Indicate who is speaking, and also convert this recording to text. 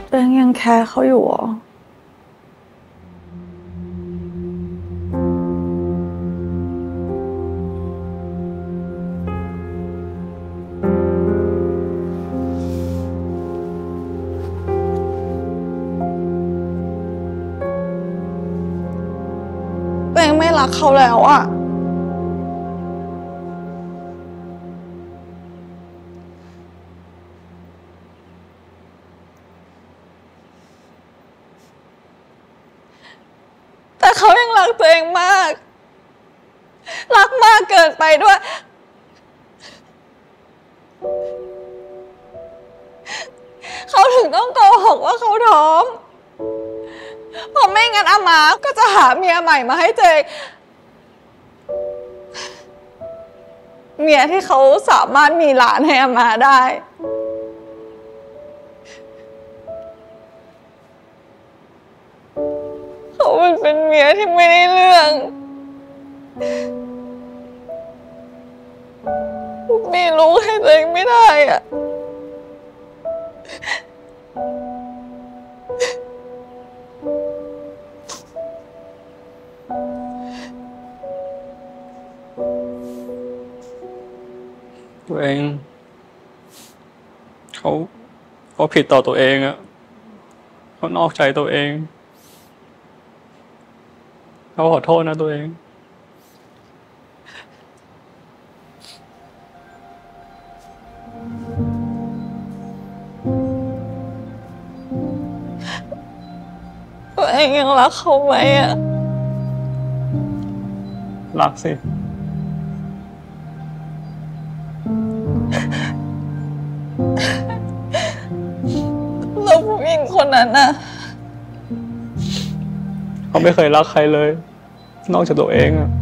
Speaker 1: ตัวเองยังแคร์เขาอยู่หรอตัวเองไม่รักเขาแล้วอะแต่เขายังรักตัวเองมากรักมากเกินไปด้วยเขาถึงต้องโกหกว่าเขาท้องเพราะไม่งั้นอามาก็จะหาเมียใหม่มาให้เจงเมียที่เขาสามารถมีหลานให้อามาได้เขาเป็นเมียที่ไม่ได้เรื่องมีลูกให้ตัวเองไม่ได้อะ
Speaker 2: ตัวเองเขาผิดต่อตัวเองอะเขานอกใจตัวเองเขาขอโทษนะตัวเอง
Speaker 1: ตัวเองยังรักเขาไหมอะ
Speaker 2: รักสิ
Speaker 1: แล้วผู้หญิงคนนั้นน่ะ
Speaker 2: เขาไม่เคยรักใครเลยนอกจากตัวเองอะ